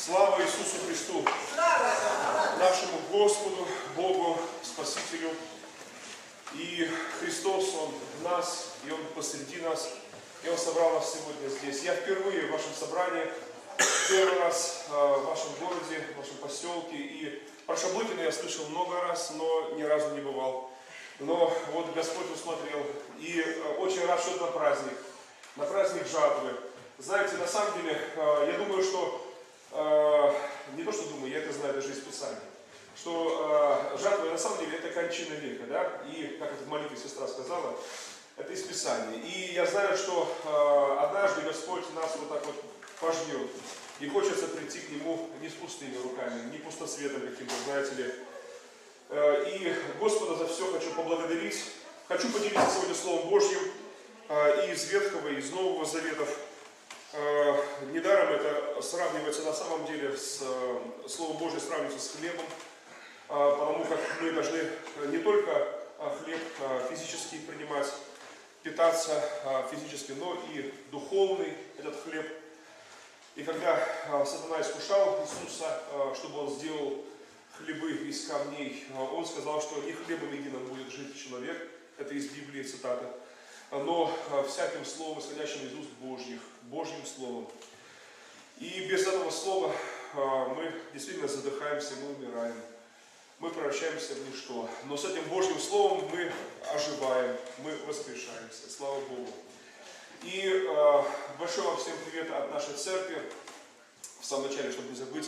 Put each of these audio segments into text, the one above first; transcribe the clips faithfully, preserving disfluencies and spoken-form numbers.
Слава Иисусу Христу, нашему Господу, Богу, Спасителю. И Христос, Он в нас, и Он посреди нас, и Он собрал нас сегодня здесь. Я впервые в вашем собрании, первый раз в вашем городе, в вашем поселке. И про Шаблыкина я слышал много раз, но ни разу не бывал. Но вот Господь усмотрел. И очень рад, что это на праздник, на праздник жатвы. Знаете, на самом деле, я думаю, что, не то что думаю, я это знаю даже из Писания, что жатва на самом деле это кончина века, да, и, как это в молитве сестра сказала, это из Писания. И я знаю, что однажды Господь нас вот так вот пожмет, и хочется прийти к Нему не с пустыми руками, не пустоцветом каким-то, знаете ли. И Господа за все хочу поблагодарить. Хочу поделиться сегодня Словом Божьим и из Ветхого, и из Нового Заветов. Недаром это сравнивается на самом деле с Словом Божьим, сравнивается с хлебом, потому как мы должны не только хлеб физически принимать, питаться физически, но и духовный этот хлеб. И когда сатана искушал Иисуса, чтобы он сделал хлебы из камней, он сказал, что не хлебом единым будет жить человек, это из Библии цитата, но всяким словом, исходящим из уст Божьих, Божьим словом. И без этого слова мы действительно задыхаемся, мы умираем, мы превращаемся в ничто. Но с этим Божьим словом мы оживаем, мы воскрешаемся, слава Богу. И большой вам всем привет от нашей церкви, в самом начале, чтобы не забыть,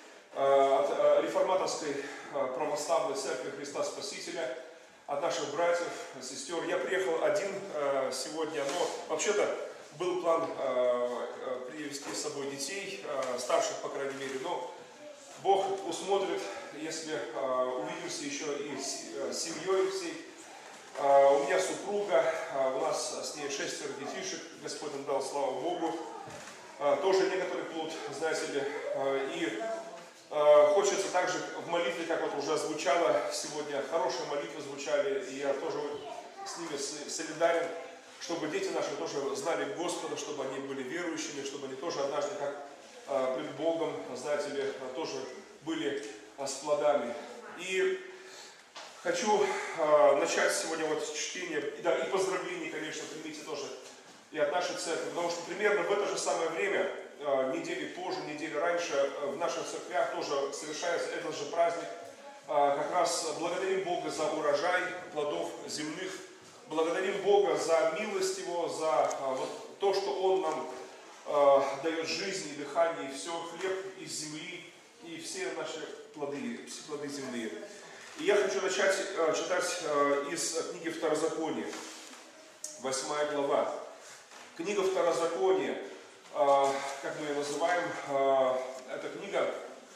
от реформаторской православной церкви Христа Спасителя, от наших братьев, сестер. Я приехал один сегодня, но вообще-то был план привезти с собой детей, старших, по крайней мере, но Бог усмотрит, если увидимся еще и с семьей всей. У меня супруга, у нас с ней шестеро детишек, Господь нам дал, слава Богу. Тоже некоторый плод, знаете ли, и хочется также в молитве, как вот уже звучало сегодня, хорошие молитвы звучали, и я тоже с ними солидарен, чтобы дети наши тоже знали Господа, чтобы они были верующими, чтобы они тоже однажды, как пред Богом, знаете ли, тоже были с плодами. И хочу начать сегодня вот чтение, и, да, и поздравления, конечно, примите тоже и от нашей церкви, потому что примерно в это же самое время, недели позже, недели раньше, в наших церквях тоже совершается этот же праздник. Как раз благодарим Бога за урожай плодов земных, благодарим Бога за милость Его, за вот то, что Он нам дает жизнь и дыхание, и все, хлеб из земли, и все наши плоды, все плоды земные. И я хочу начать читать из книги Второзакония, восьмая глава. Книга Второзакония, как мы ее называем, эта книга,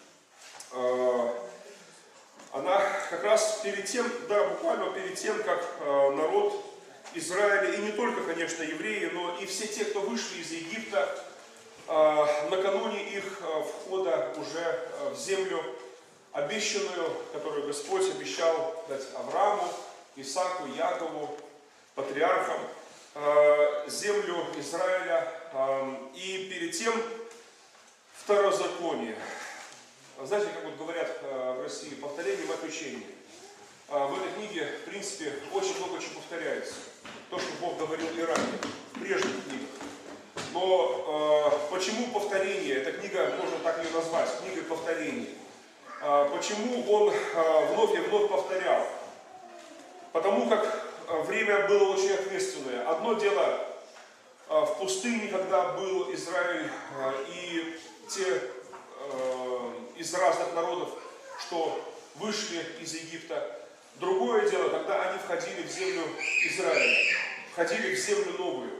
она как раз перед тем, да, буквально перед тем, как народ Израиля, и не только, конечно, евреи, но и все те, кто вышли из Египта, накануне их входа уже в землю обещанную, которую Господь обещал дать Аврааму, Исааку, Якову, патриархам, землю Израиля, и перед тем Второзаконие. Знаете, как вот говорят в России, повторение мать учения. В этой книге, в принципе, очень много чего повторяется. То, что Бог говорил и ранее, в прежних книгах. Но почему повторение? Эта книга, можно так ее назвать, книгой повторений. Почему он вновь и вновь повторял? Потому как время было очень ответственное. Одно дело в пустыне, когда был Израиль и те из разных народов, что вышли из Египта. Другое дело, когда они входили в землю Израиля, входили в землю новую.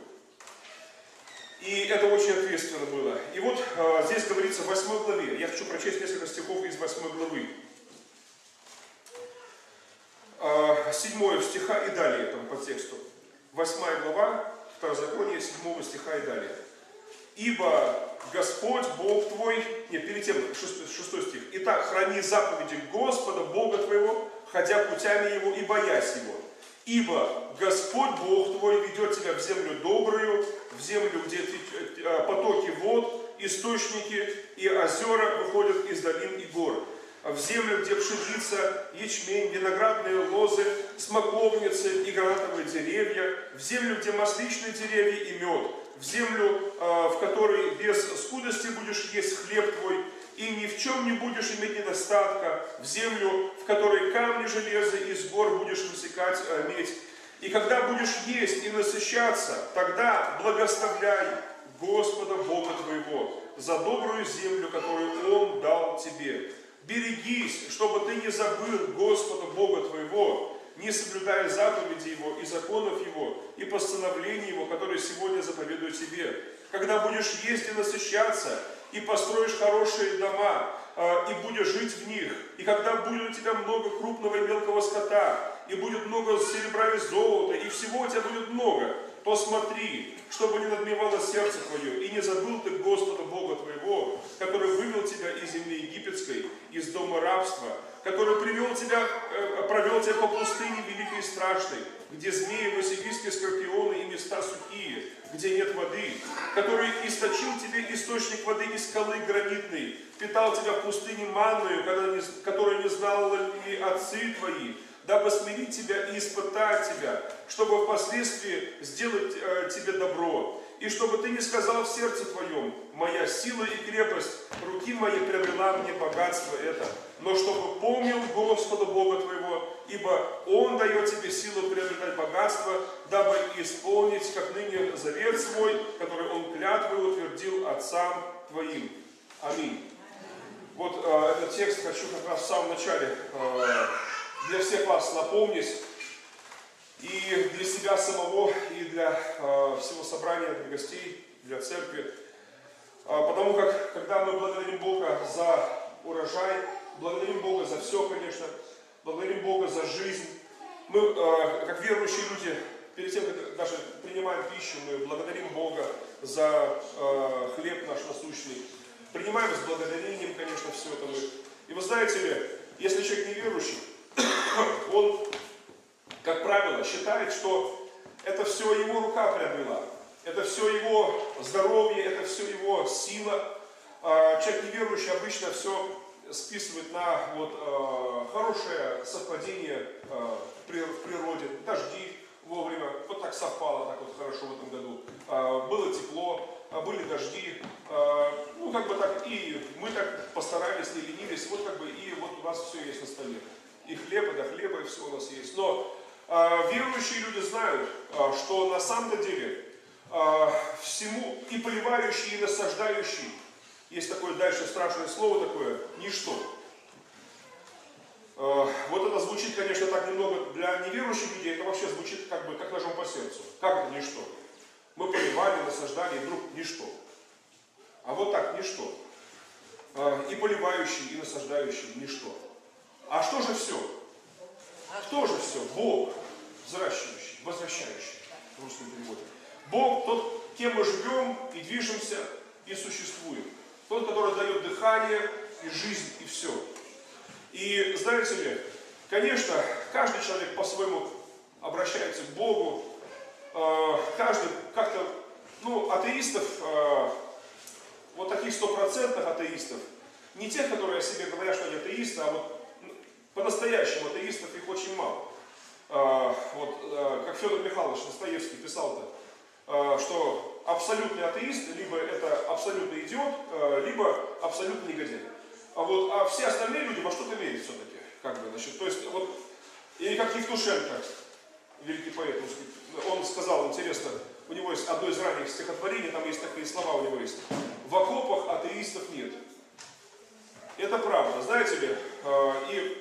И это очень ответственно было. И вот здесь говорится в восьмой главе. Я хочу прочесть несколько стихов из восьмой главы. седьмого стиха и далее, там по тексту. восьмая глава, Второзаконие, седьмого стиха и далее. «Ибо Господь, Бог твой...» Нет, перед тем, шестой стих. «Итак, храни заповеди Господа, Бога твоего, ходя путями Его и боясь Его. Ибо Господь, Бог твой, ведет тебя в землю добрую, в землю, где потоки вод, источники и озера выходят из долин и гор. В землю, где пшеница, ячмень, виноградные лозы, смоковницы и гранатовые деревья, в землю, где масличные деревья и мед, в землю, в которой без скудости будешь есть хлеб твой, и ни в чем не будешь иметь недостатка, в землю, в которой камни железа из гор будешь высекать медь. И когда будешь есть и насыщаться, тогда благословляй Господа Бога твоего за добрую землю, которую Он дал тебе. Берегись, чтобы ты не забыл Господа Бога твоего, не соблюдая заповеди Его и законов Его, и постановлений Его, которые сегодня заповедую тебе. Когда будешь есть и насыщаться, и построишь хорошие дома, и будешь жить в них, и когда будет у тебя много крупного и мелкого скота, и будет много серебра и золота, и всего у тебя будет много, то смотри, чтобы не надмевало сердце твое, и не забыл ты Господа Бога твоего, который вывел тебя из земли египетской, из дома рабства, который привел тебя, провел тебя по пустыне великой и страшной, где змеи, василиски, скорпионы и места сухие, где нет воды, который источил тебе источник воды из скалы гранитной, питал тебя в пустыне манною, которую не знали отцы твои, дабы смирить тебя и испытать тебя, чтобы впоследствии сделать э, тебе добро, и чтобы ты не сказал в сердце твоем: моя сила и крепость руки моей приобрела мне богатство это, но чтобы помнил Господа Бога твоего, ибо Он дает тебе силу приобретать богатство, дабы исполнить, как ныне, завет свой, который Он клятвой утвердил отцам твоим. Аминь. Вот э, этот текст хочу как раз в самом начале э, для всех вас напомнить, и для себя самого, и для э, всего собрания, для гостей, для церкви. Э, потому как, когда мы благодарим Бога за урожай, благодарим Бога за все, конечно, благодарим Бога за жизнь, мы, э, как верующие люди, перед тем, как даже принимаем пищу, мы благодарим Бога за э, хлеб наш насущный, принимаем с благодарением, конечно, все это мы. И вы знаете ли, если человек неверующий, он, как правило, считает, что это все его рука приобрела, это все его здоровье, это все его сила. Человек неверующий обычно все списывает на вот, хорошее совпадение в природе, дожди вовремя, вот так совпало, так вот хорошо в этом году, было тепло, были дожди, ну как бы так, и мы так постарались, не ленились, вот как бы, и вот у нас все есть на столе. И хлеба, да хлеба, и все у нас есть. Но э, верующие люди знают, э, что на самом деле э, всему и поливающий, и насаждающий, есть такое дальше страшное слово такое, ничто. Э, вот это звучит, конечно, так немного для неверующих людей, это вообще звучит как бы как ножом по сердцу. Как это ничто? Мы поливали, насаждали, и вдруг ничто. А вот так ничто. Э, и поливающий, и насаждающий ничто. А что же все? Кто же все? Бог, взращивающий, возвращающий, в русском переводе. Бог, тот, кем мы живем и движемся, и существуем. Тот, который дает дыхание, и жизнь, и все. И знаете ли, конечно, каждый человек по-своему обращается к Богу. Каждый как-то, ну, атеистов, вот таких стопроцентных атеистов, не тех, которые о себе говорят, что они атеисты, а вот по-настоящему атеистов их очень мало. А, вот, а, как Федор Михайлович Достоевский писал-то, а, что абсолютный атеист, либо это абсолютный идиот, а, либо абсолютный негодяй. А, вот, а все остальные люди во что-то верят все-таки. Как бы, значит, то есть, вот, или как Евтушенко, великий поэт, он сказал, интересно, у него есть одно из ранних стихотворений, там есть такие слова у него есть: в окопах атеистов нет. Это правда, знаете ли, и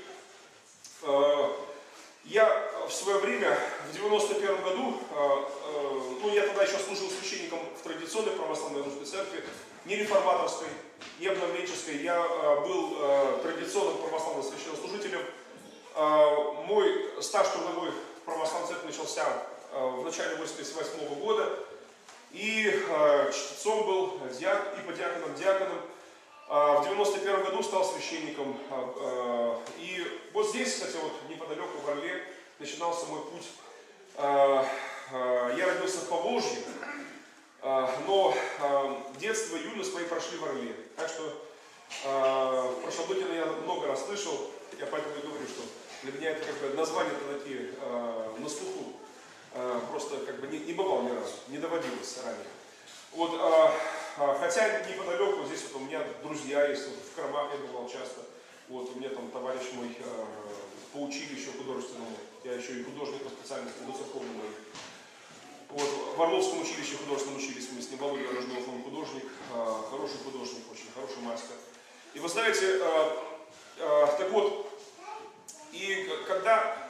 я в свое время, в девяносто первом году, ну я тогда еще служил священником в традиционной православной русской церкви, не реформаторской, не обновленческой, я был традиционным православным священнослужителем. Мой стаж трудовой в православной церкви начался в начале восемьдесят восьмого года, и чтецом был, и подьяконом, диаконом. В девяносто первом году стал священником, и вот здесь, кстати, вот неподалеку в Орле начинался мой путь. Я родился в Поволжье, Но детство и юность мои прошли в Орле. Так что в прошлом году я много раз слышал, я поэтому и говорю, что для меня это как бы названия-то такие на слуху. Просто как бы не, не бывал ни разу, не доводилось ранее. Вот, хотя неподалеку, здесь вот у меня друзья есть, вот в Кормах я бывал часто. Вот, у меня там товарищ мой по училищу художественному, я еще и художник по специальности, до церковному. Вот, в Орловском училище художественном учились мы с ним, Володя Рожнов, он художник, хороший художник, очень хороший мастер. И вы знаете, так вот, и когда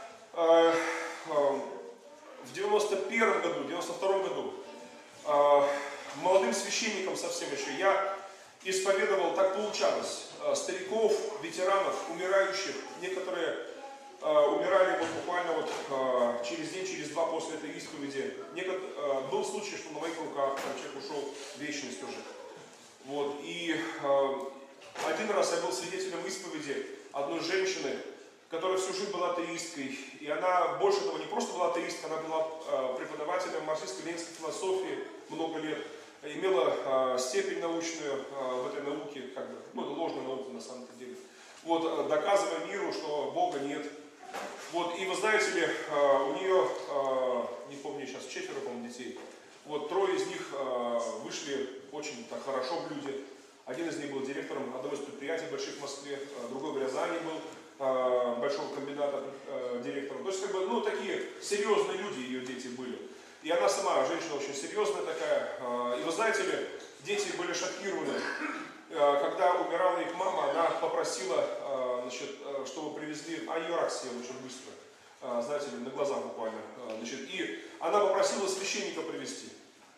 в девяносто первом году, в девяносто втором году молодым священником совсем еще я исповедовал, так получалось, стариков, ветеранов, умирающих, некоторые умирали вот буквально вот через день, через два после этой исповеди. Некотор... Был случай, что на моих руках там человек ушел в вечность уже. Вот. И один раз я был свидетелем исповеди одной женщины, которая всю жизнь была атеисткой. И она, больше того, не просто была атеисткой, она была преподавателем марксистско-ленинской философии много лет. Имела э, степень научную э, в этой науке, как бы, ну, это ложная наука на самом деле, вот, э, доказывая миру, что Бога нет. Вот, и вы знаете ли, э, у нее, э, не помню сейчас, четверо, по-моему, детей, вот, трое из них э, вышли очень так хорошо в люди. Один из них был директором одного из предприятий больших в Москве, э, другой в Рязани был, э, большого комбината э, директором. То есть, как бы, ну, такие серьезные люди ее дети были. И она сама, женщина очень серьезная такая. И вы знаете ли, дети были шокированы. Когда умирала их мама, она попросила, значит, чтобы привезли, а ее рак съел очень быстро, знаете ли, на глазах буквально. Значит, и она попросила священника привезти.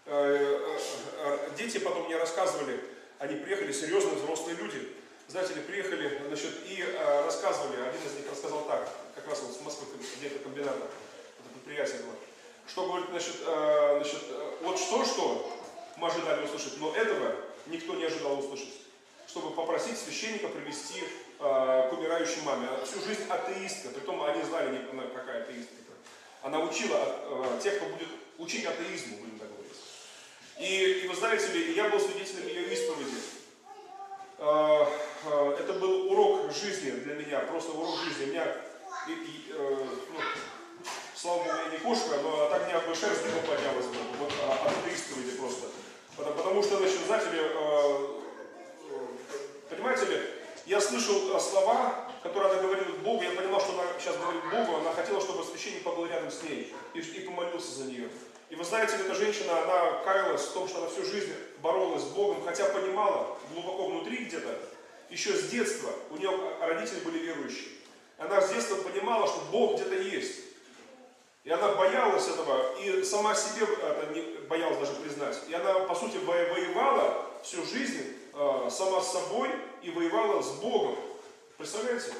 Дети потом мне рассказывали, они приехали, серьезные взрослые люди. Знаете ли, приехали, значит, и рассказывали, один из них рассказал так, как раз вот с Москвы, где-то комбината, это предприятие было. Что говорит, значит, э, значит, вот что-что мы ожидали услышать, но этого никто не ожидал услышать. Чтобы попросить священника привести э, к умирающей маме. Она всю жизнь атеистка, притом они знали, не, какая атеистка. Она учила э, тех, кто будет учить атеизму, будем так говорить. И, и вы знаете ли, я был свидетелем ее исповеди. Э, э, это был урок жизни для меня, просто урок жизни. Меня, и, и, э, ну, слава Богу, я не кошка, но так мне бы шерсть не поднялась бы, вот, от этой исповеди просто. Потому, потому что, значит, знаете ли, э, понимаете ли, я слышал слова, которые она говорила Богу, я понимал, что она сейчас говорит Богу, она хотела, чтобы священник побыл рядом с ней и, и помолился за нее. И вы знаете, эта женщина, она каялась в том, что она всю жизнь боролась с Богом, хотя понимала глубоко внутри где-то, еще с детства, у нее родители были верующие. Она с детства понимала, что Бог где-то есть. И она боялась этого, и сама себе это не боялась даже признать. И она, по сути, воевала всю жизнь э, сама с собой и воевала с Богом. Представляете?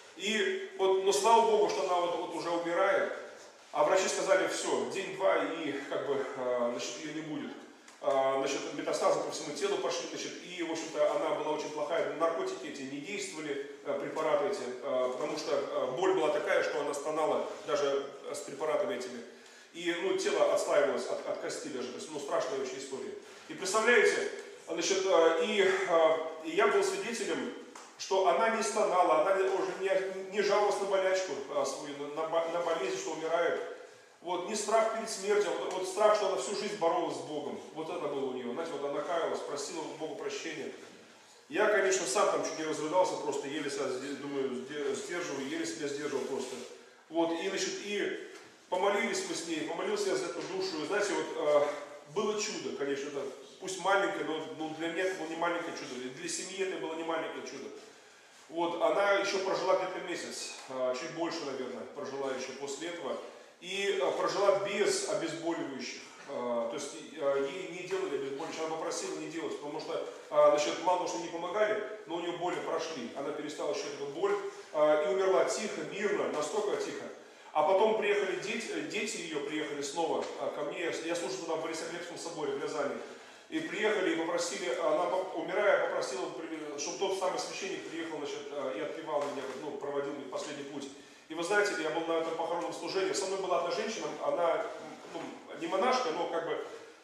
И вот, но слава Богу, что она вот, вот уже умирает, а врачи сказали, все, день-два, и как бы, э, значит, ее не будет. Э, значит, метастазы по всему телу пошли, значит, и, в общем-то, она была очень плохая. Наркотики эти не действовали, э, препараты эти, э, потому что э, боль была такая, что она стонала даже с препаратами этими. И, ну, тело отслаивалось от, от кости даже, то есть, ну, страшная очень история. И представляете, значит, э, и, э, и я был свидетелем, что она не стонала, она уже не, не жаловалась на болячку э, свою, на, на болезнь, что умирает. Вот, не страх перед смертью, вот, вот страх, что она всю жизнь боролась с Богом. Вот это было у нее. Знаете, вот она каялась, просила Богу прощения. Я, конечно, сам там чуть не разрыдался, просто еле себя, думаю, сдерживаю, еле себя сдерживал просто. Вот, и, значит, и помолились мы с ней, помолился я за эту душу. И, знаете, вот, э, было чудо, конечно, это, пусть маленькое, но ну, для меня это было не маленькое чудо, для семьи это было не маленькое чудо. Вот, она еще прожила где-то месяц, э, чуть больше, наверное, прожила еще после этого. И э, прожила без обезболивающих. Э, то есть э, ей не делали обезболивающих, она попросила не делать, потому что, э, значит, мало того, что не помогали, но у нее боли прошли. Она перестала ощущать эту боль э, и умерла тихо, мирно, настолько тихо. А потом приехали дети, дети ее приехали снова э, ко мне, я служил туда в Борисоглебском соборе в Рязани. И приехали и попросили, она, умирая, попросила, чтобы тот самый священник приехал, значит, э, и отпевал меня, ну, проводил мне последний путь. И вы знаете, я был на этом похоронном служении, со мной была одна женщина, она, ну, не монашка, но как бы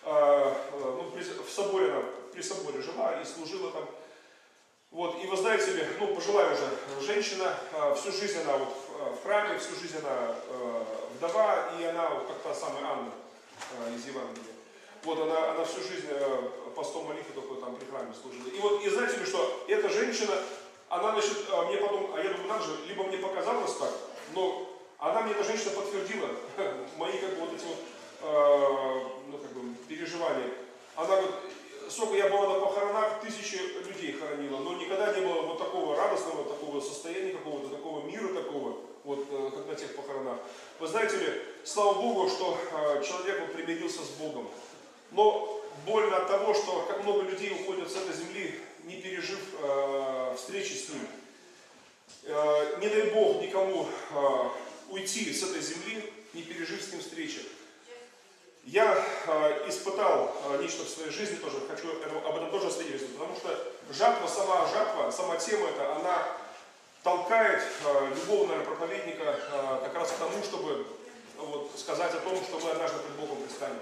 ну, в соборе она, при соборе жила и служила там. Вот, и вы знаете ли, ну, пожилая уже женщина, всю жизнь она вот в храме, всю жизнь она вдова, и она, вот как та самая Анна из Евангелия. Вот она, она всю жизнь постом молитвы только там при храме служила. И вот, и знаете ли, что эта женщина, она, значит, мне потом, а я думаю, надо же, либо мне показалось так, но она мне, эта женщина, подтвердила мои, как бы, вот эти вот, ну, как бы, переживания. Она говорит, сколько я была на похоронах, тысячи людей хоронила, но никогда не было вот такого радостного, такого состояния, какого-то такого мира такого, вот, как на тех похоронах. Вы знаете ли, слава Богу, что человек вот примирился с Богом. Но больно от того, что как много людей уходят с этой земли, не пережив э, встречи с Ним. Э, не дай Бог никому э, уйти с этой земли, не пережив с Ним встречи. Я э, испытал э, нечто в своей жизни тоже, хочу об этом тоже свидетельствовать, потому что жатва, сама жатва, сама тема эта, она толкает э, любого, наверное, проповедника э, как раз к тому, чтобы вот, сказать о том, что мы однажды пред Богом предстанем.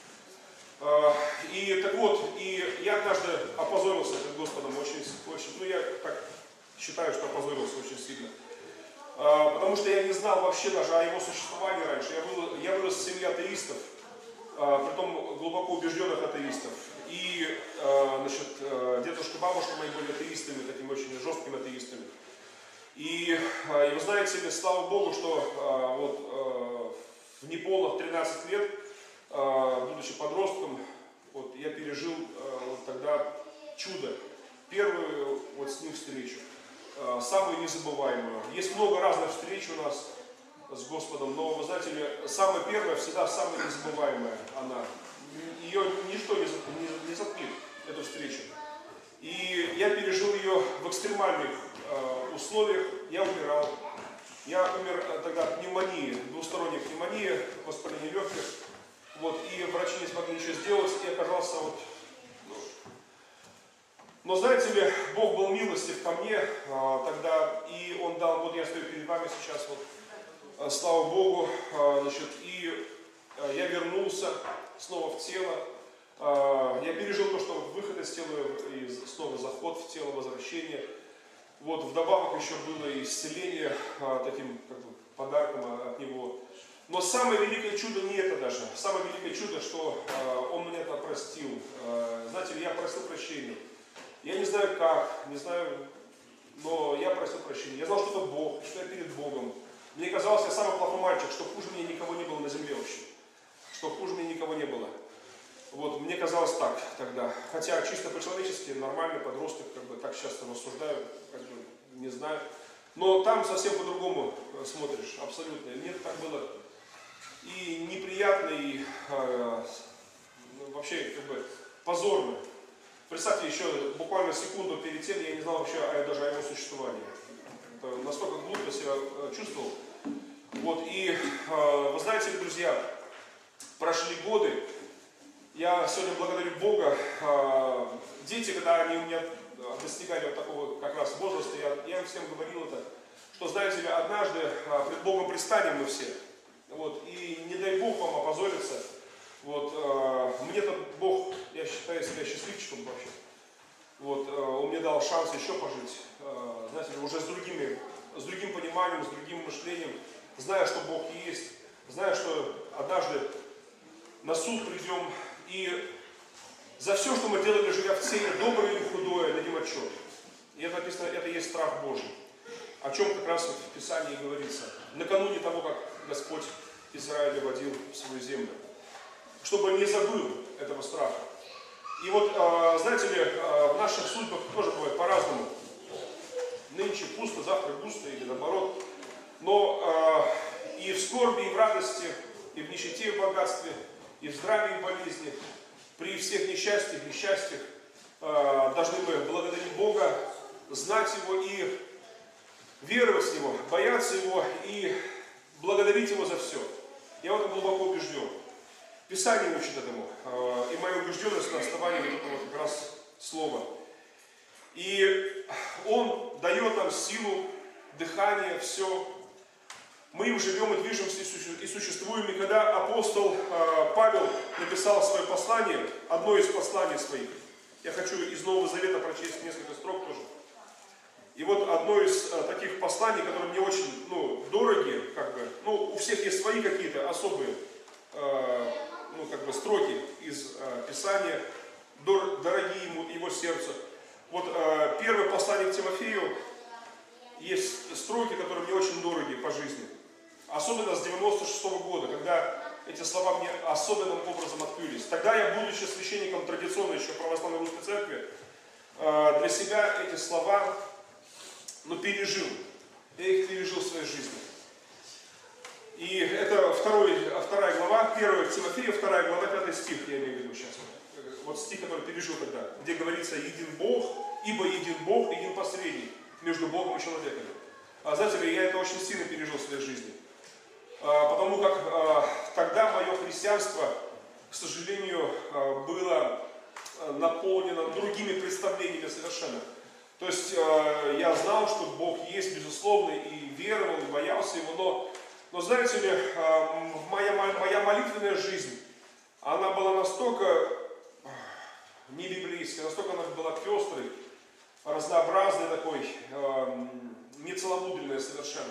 И так вот, и я однажды опозорился перед Господом очень, очень, ну я так считаю, что опозорился очень сильно. Потому что я не знал вообще даже о его существовании раньше. Я, был, я вырос в семье атеистов, притом глубоко убежденных атеистов. И, значит, дедушка, бабушка мои были атеистами, такими очень жесткими атеистами. И, и вы знаете, слава Богу, что вот в неполных тринадцать лет, будучи подростком, вот, я пережил вот тогда чудо, первую вот с ним встречу, самую незабываемую. Есть много разных встреч у нас с Господом, но, вы знаете ли, самая первая всегда самая незабываемая она. Ее ничто не затмит, эту встречу. И я пережил ее в экстремальных условиях, я умирал. Я умер тогда от пневмонии, двусторонней пневмонии, воспаления легких. Вот, и врачи не смогли ничего сделать, и оказался вот... Ну, но знаете ли, Бог был милостив ко мне а, тогда, и Он дал, вот я стою перед вами сейчас, вот, а, слава Богу, а, значит, и а, я вернулся снова в тело, а, я пережил то, что выход из тела, и снова заход в тело, возвращение. Вот, вдобавок еще было и исцеление а, таким, как бы, подарком от Него. Но самое великое чудо не это даже. Самое великое чудо, что э, Он мне это простил. Э, знаете ли, я просил прощения. Я не знаю как, не знаю, но я просил прощения. Я знал, что это Бог, что я перед Богом. Мне казалось, я самый плохой мальчик, что хуже меня никого не было на земле вообще. Что хуже меня никого не было. Вот, мне казалось так тогда. Хотя чисто по-человечески, нормальный подросток, как бы так часто рассуждаю, как бы, не знаю. Но там совсем по-другому смотришь, абсолютно. Мне так было и неприятно, и э, ну, вообще как бы позорно. Представьте, еще буквально секунду перед тем я не знал вообще о, даже о его существовании. Это настолько глупо я себя чувствовал. Вот, и э, вы знаете, друзья, прошли годы. Я сегодня благодарю Бога. Э, дети, когда они у меня достигали вот такого как раз возраста, я, я им всем говорил это, что, знаете ли, однажды э, пред Богом предстанем мы все. Вот, и не дай Бог вам опозориться. Вот, э, мне-то Бог, я считаю себя счастливчиком вообще. Вот, э, Он мне дал шанс еще пожить, э, знаете, уже с, другими, с другим пониманием, с другим мышлением, зная, что Бог есть, зная, что однажды на суд придем, и за все, что мы делали, живя в теле, доброе или худое, дадим отчет. И это написано, это и есть страх Божий. О чем как раз вот в Писании говорится. Накануне того, как Господь Израиля водил в свою землю. Чтобы не забыл этого страха. И вот, знаете ли, в наших судьбах тоже бывает по-разному. Нынче пусто, завтра густо или наоборот. Но и в скорби, и в радости, и в нищете, и в богатстве, и в здравии, и в болезни, при всех несчастьях, несчастьях должны мы благодарить Бога, знать Его и веровать в Него, бояться Его и благодарить Его за все. Я в этом глубоко убежден. Писание учит этому. И моя убежденность на основании вот этого как раз слова. И Он дает нам силу, дыхание, все. Мы им живем и движемся и существуем. И когда апостол Павел написал свое послание, одно из посланий своих, я хочу из Нового Завета прочесть несколько строк тоже. И вот одно из таких посланий, которые мне очень ну, дороги, как бы, ну, у всех есть свои какие-то особые ну, как бы, строки из Писания, дорогие ему, его сердцу. Вот первое послание к Тимофею, есть строки, которые мне очень дороги по жизни. Особенно с девяносто шестого года, когда эти слова мне особенным образом открылись. Тогда я, будучи священником традиционной еще православной русской церкви, для себя эти слова ну, пережил. Я их пережил в своей жизни. И это второй, вторая глава, первая Тимофея, вторая глава, пятый стих, я имею в виду сейчас. Вот стих, который пережил тогда, где говорится «Един Бог, ибо един Бог, един посредник между Богом и человеком». А, знаете ли, я это очень сильно пережил в своей жизни. А, потому как а, тогда мое христианство, к сожалению, а, было наполнено другими представлениями совершенно. То есть а, я знал, что Бог есть, безусловно, и веровал, и боялся Его, но, но знаете ли, а, моя, моя молитвенная жизнь, она была настолько не библейская, настолько она была пестрой, разнообразной такой, э, нецеломудренной совершенно.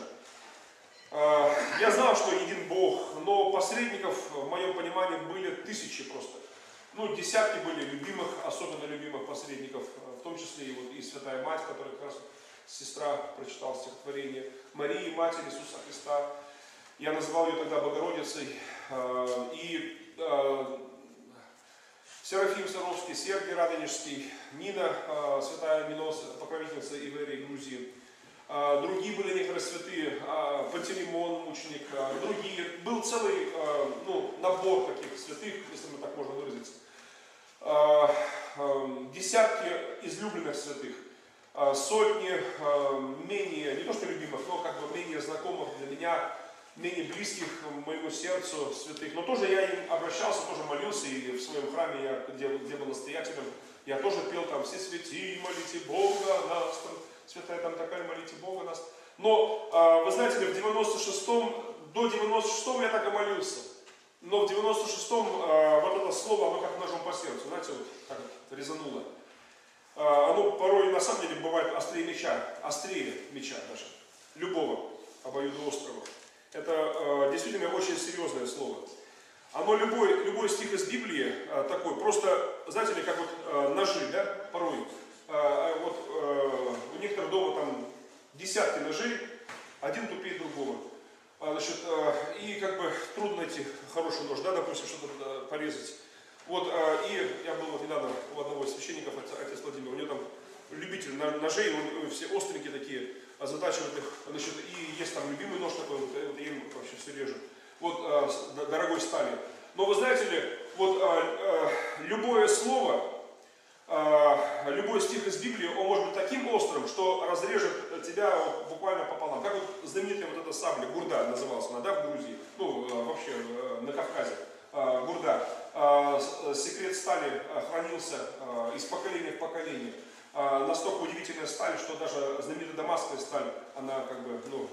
Э, я знал, что един Бог, но посредников, в моем понимании, были тысячи просто. Ну, десятки были любимых, особенно любимых посредников, в том числе и, вот, и Святая Мать, которая как раз сестра прочитала стихотворение, Марии, Матерь Иисуса Христа. Я называл ее тогда Богородицей. Э, и э, Серафим Саровский, Сергий Радонежский, Нина, э, святая Минос, покровительница Иверии, Грузии. Э, другие были некоторые святые, э, Пантелеймон, мученик, э, другие. Был целый э, ну, набор таких святых, если мы так можно выразиться. Э, э, десятки излюбленных святых, э, сотни э, менее, не то что любимых, но как бы менее знакомых для меня, менее близких моему сердцу святых. Но тоже я им обращался, тоже молился, и в своем храме, я, где, где был настоятелем, я тоже пел там «Все святые, молите Бога нас», там, святая там такая, молите Бога нас. Но, вы знаете ли, в девяносто шестом, до девяносто шестого я так и молился. Но в девяносто шестом вот это слово, оно как ножом по сердцу, знаете, вот как резануло. Оно порой на самом деле бывает острее меча, острее меча даже, любого обоюдоострого. Это э, действительно очень серьезное слово. Оно любой, любой стих из Библии э, такой, просто, знаете ли, как вот э, ножи, да, порой. Э, вот э, у некоторых дома там десятки ножей, один тупее другого. А, значит, э, и как бы трудно найти хороший нож, да, допустим, что-то э, порезать. Вот, э, и я был вот недавно у одного из священников, отец Владимир, у него там любитель ножей, он, все остренькие такие, затачивают их, значит, и есть там любимый нож такой, вот, вот я им вообще все режу. Вот, э, дорогой стали. Но вы знаете ли, вот э, э, любое слово, э, любой стих из Библии, он может быть таким острым, что разрежет тебя вот, буквально пополам. Как вот знаменитая вот эта сабля, гурда называлась она, да, в Грузии, ну, э, вообще э, на Кавказе, э, гурда. Э, секрет стали хранился э, из поколения в поколение. Э, настолько удивительная сталь, что даже знаменитая дамасская сталь, она как бы, ну,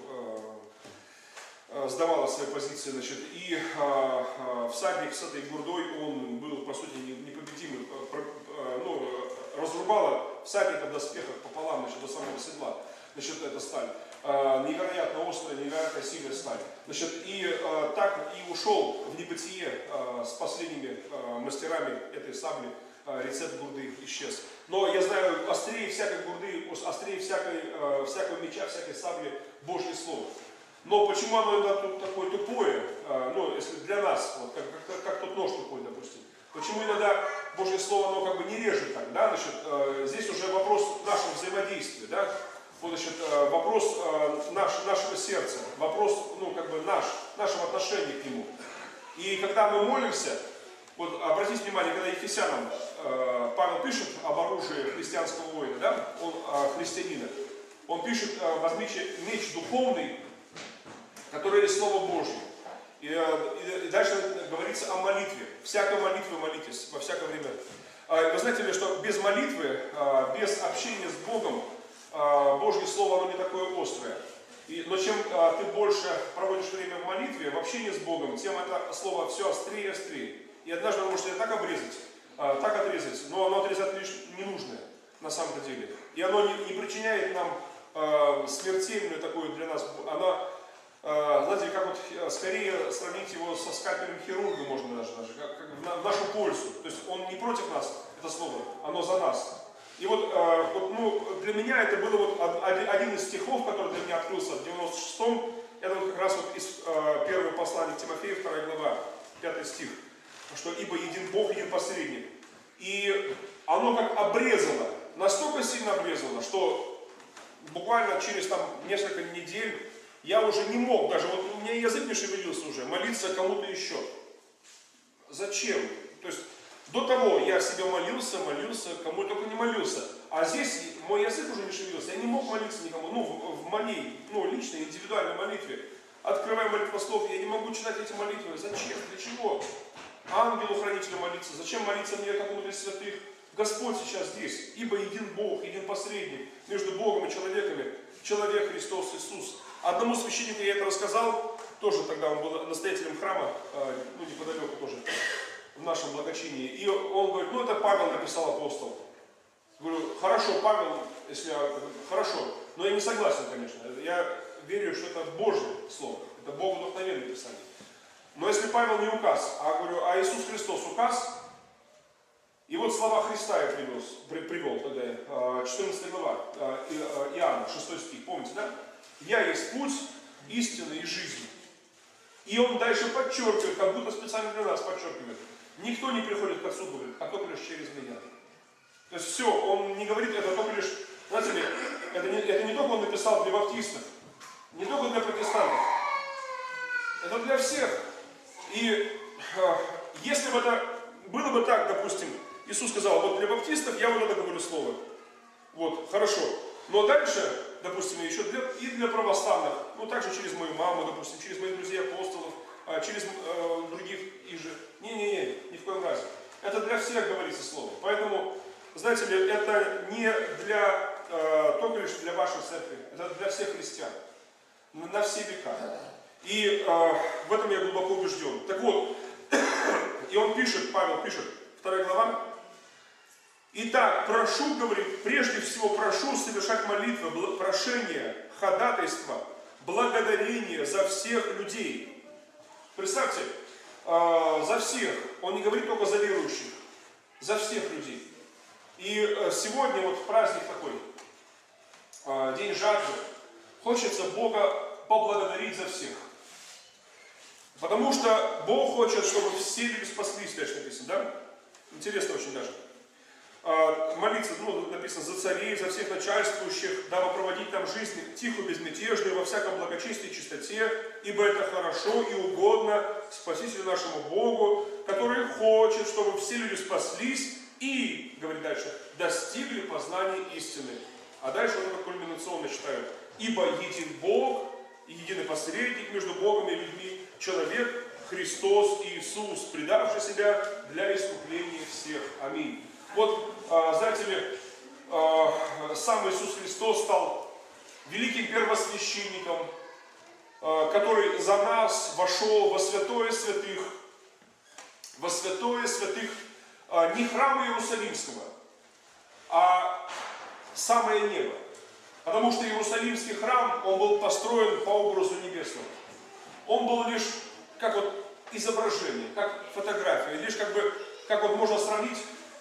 э, сдавала свои позиции, значит, и э, э, всадник с этой гурдой, он был, по сути, непобедимый, э, ну, разрубала всадника в доспехах пополам, значит, до самого седла, значит, эта сталь, э, невероятно острая, невероятно сильная сталь, значит, и э, так и ушел в небытие э, с последними э, мастерами этой сабли, э, рецепт гурды исчез. Но я знаю, острее всякой гурды, острее всякой, э, всякого меча, всякой сабли Божье Слово. Но почему оно такое тупое, ну, если для нас, вот, как, как, как тот нож тупой, допустим, почему иногда Божье Слово, оно как бы не режет так, да, значит, э, здесь уже вопрос нашего взаимодействия, да, вот, значит, э, вопрос э, наш, нашего сердца, вопрос, ну, как бы наш, нашего отношения к Нему. И когда мы молимся, вот, обратите внимание, когда Ефесянам э, Павел пишет об оружии христианского воина, да, он, э, христианина, он пишет, э, возьмите меч духовный, которое есть Слово Божье. И, и, и дальше говорится о молитве. Всякой молитве молитесь во всякое время. Вы знаете ли, что без молитвы, без общения с Богом, Божье Слово, оно не такое острое. И, но чем а, ты больше проводишь время в молитве, в общении с Богом, тем это слово все острее и острее. И однажды оно может тебя так обрезать, а, так отрезать, но оно отрезает лишь ненужное на самом деле. И оно не, не причиняет нам а, смертельную такую для нас, она, а, знаете, как вот скорее сравнить его со скальпелем хирурга можно даже, даже как, как в, на, в нашу пользу. То есть он не против нас, это слово, оно за нас. И вот, э, вот ну, для меня это было вот один из стихов, который для меня открылся в девяносто шестом. Это вот как раз вот из э, первого послания к Тимофею, вторая глава, пятый стих. Что ибо един Бог, един посредник. И оно как обрезало, настолько сильно обрезало, что буквально через там несколько недель я уже не мог, даже вот у меня язык не шевелился уже, молиться кому-то еще. Зачем? То есть до того я себе молился, молился, кому только не молился. А здесь мой язык уже не шевелился, я не мог молиться никому. Ну, в, в моей, ну, личной, индивидуальной молитве. Открывая молитвослов, я не могу читать эти молитвы. Зачем? Для чего? Ангелу-хранителю молиться. Зачем молиться мне, как умер святых? Господь сейчас здесь. Ибо един Бог, един посредник между Богом и человеками. Человек Христос Иисус. Одному священнику я это рассказал. Тоже тогда он был настоятелем храма, ну, неподалеку тоже, в нашем благочинии. И он говорит, ну это Павел написал, апостол. Говорю, хорошо, Павел, если я, хорошо, но я не согласен, конечно. Я верю, что это Божье слово, это Богу вдохновенное писание. Но если Павел не указ, а говорю, а Иисус Христос указ, и вот слова Христа я привез, при, привел тогда, четырнадцатая глава, Иоанна, шестой стих, помните, да? Я есть путь, истина и жизнь. И он дальше подчеркивает, как будто специально для нас подчеркивает. Никто не приходит к Отцу, говорит, а только лишь через меня. То есть все, он не говорит, это только лишь, знаете ли, это не, это не только он написал для баптистов, не только для протестантов, это для всех. И э, если бы это было бы так, допустим, Иисус сказал, вот для баптистов я вот это говорю слово. Вот, хорошо. Но дальше, допустим, еще для, и для православных, ну также через мою маму, допустим, через моих друзей апостолов, через э, других их же. Не-не-не, ни в коем разе. Это для всех говорится слово. Поэтому, знаете ли, это не для, э, только лишь для вашей церкви, это для всех христиан, на все века. И э, в этом я глубоко убежден. Так вот, и он пишет, Павел пишет, вторая глава. Итак, прошу, говорит, прежде всего прошу совершать молитвы, прошение, ходатайство, благодарение за всех людей. Представьте, э, за всех. Он не говорит только за верующих, за всех людей. И э, сегодня вот праздник такой, э, день жатвы, хочется Бога поблагодарить за всех. Потому что Бог хочет, чтобы все люди спаслись, дальше написано, да? Интересно очень даже. Молиться, ну, написано, за царей, за всех начальствующих, дабы проводить там жизнь тихую, безмятежную, во всяком благочестии и чистоте, ибо это хорошо и угодно Спасителю нашему Богу, который хочет, чтобы все люди спаслись и, говорит дальше, достигли познания истины. А дальше вот это кульминационно читают. Ибо един Бог и единый посредник между Богом и людьми, человек Христос Иисус, предавший себя для искупления всех. Аминь. Вот, знаете ли, сам Иисус Христос стал великим первосвященником, который за нас вошел во святое святых, во святое святых не храма Иерусалимского, а самое небо. Потому что Иерусалимский храм, он был построен по образу небесному. Он был лишь как вот изображение, как фотография, лишь как бы, как вот можно сравнить.